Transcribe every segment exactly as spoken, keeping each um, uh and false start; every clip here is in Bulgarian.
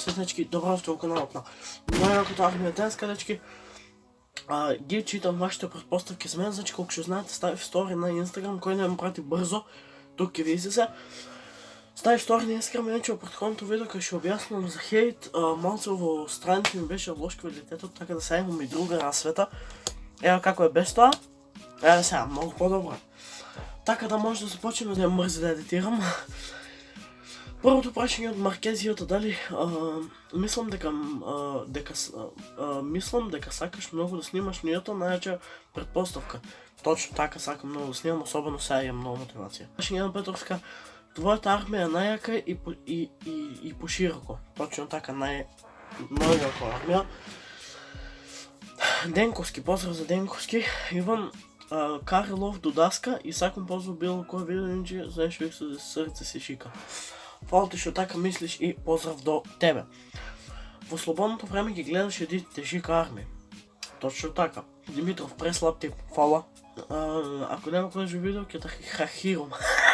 сетнички, добро сте в каналът на Най-якото армия днес, къдечки ги читам вашите предпоставки за мен, значи колко ще знаете, ставих стори на Instagram, кой не ме прати бързо, тук е вижте се. Ставих стори на Instagram, иначе в предходното видео, къде ще обясням за хейт, малце в страните ми беше ложка в детето, така да сега имам и друга разсвета. Ева како е без това, ева сега, много по-добре. Така да може да започнем да я мързи да едитирам. Първото прашение от Маркезията дали мислам дека дека мислам дека сакаш много да снимаш нијата најача предпоставка. Точно така сакам много да снимам, особено сега имам много мотивация. Прашение на Петровска, твоята армия е најака и и и и пошироко. Точно така нај најака армия. Денковски, поздрав за Денковски. Иван Карилов до Даска и сакам поздрав било кој видео, иначе знаеш век се срце се шика. Фала ти што така мислиш и поздрав до тебе. Во слободното време ги гледаш едитите Жика Арми. Точно така. Димитров, преслаб тип. Фала. Ако нема кој жи видео, ќе те хахирам.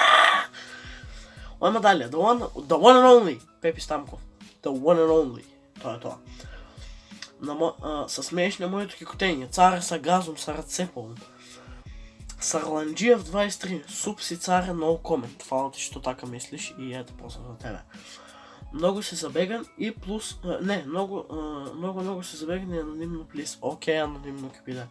Ојма дале. The one, the one and only. Пепи Стамков. The one and only. Тоа е тоа. Са смееш на моето кикотење. Царе са газом, са раце полно. Сарланджиев дваесет и три, суп си царе, no comment. Фала ти што така мислиш и ето поздрав за тебе. Много си забеган и плюс... Не, много, много, много си забеган и анонимно плиз. Окей, анонимно ке биде.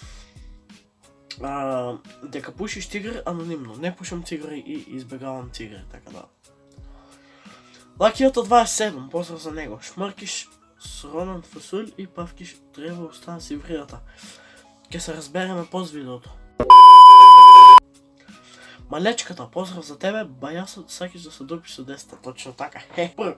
Дека пушиш тигри, анонимно. Не пушам тигри и избегавам тигри, така да. Лакията дваесет и седем, поздрав за него. Шмъркиш с ронан фасуль и павкиш трябва остава си врията. Ке се разбереме поз видеото. Малечката, поздрав за тебе, баяса сакиш да се дупиш со десета, точно така, хе, първ.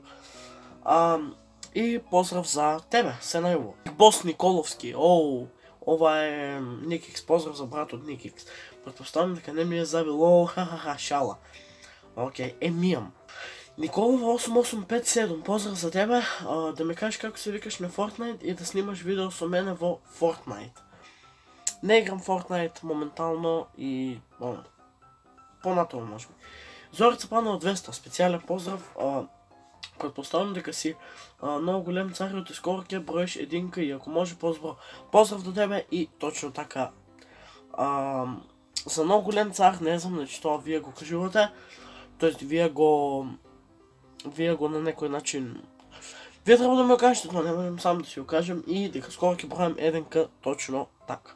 И поздрав за тебе, Сенајло. Бос Николовски, оу, ова е Никикс, поздрав за брат от Никикс. Предпоставям дека не ми е завил, оу, ха-ха-ха, шала. Окей, емијам. Николова осем осем пет седем, поздрав за тебе, да ми кажеш како се викаш на Fortnite и да снимаш видео со мене во Fortnite. Не играм Fortnite моментално и по-натово може би. Зорица Панова двеста, специален поздрав. Предпоставям дека си много голем цар и от скоро ке броиш единка и ако може поздрав. Поздрав до тебе и точно така. За много голем цар, не знам, значи това вие го кажувате. Тоест вие го... Вие го на некој начин... Вие трябва да ми го кажете, но не можем сам да си го кажем и дека скоро ке броим единка точно така.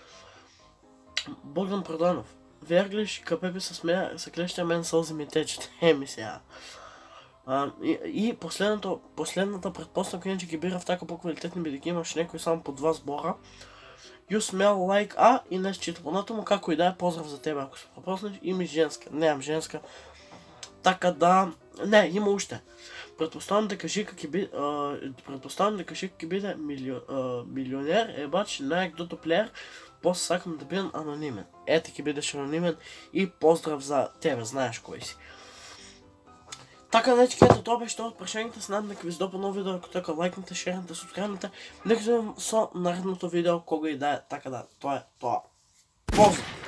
Богдан Проданов. Верглиш, капепи се смея, се клеща мен сълзи ми течат. Еми сега. И, и последната, последната предпоставка, иначе ги бира в така по-квалитетни бидеки, имаш некои само по два сбора. You smell like A и не счита поната му, како и да е, поздрав за тебе, ако се пропуснеш, има женска. Нямам женска. Така да... Не, има уште. Предпоставям дека Жика ќе биде... Предпоставям дека Жика ќе биде милионер, ебач, најакдото плеер, после сакам да бидам анонимен. Ете ќе бидеш анонимен и поздрав за тебе, знаеш кој си. Така, нечки, ето тоа беше тоа од прашањата, се надам дека ви се допа ново видео, ако така лайкнете, шернете, субскрайбнете. Нека видим со наредното видео, кога и да е, така да, тоа е тоа. Поздрав!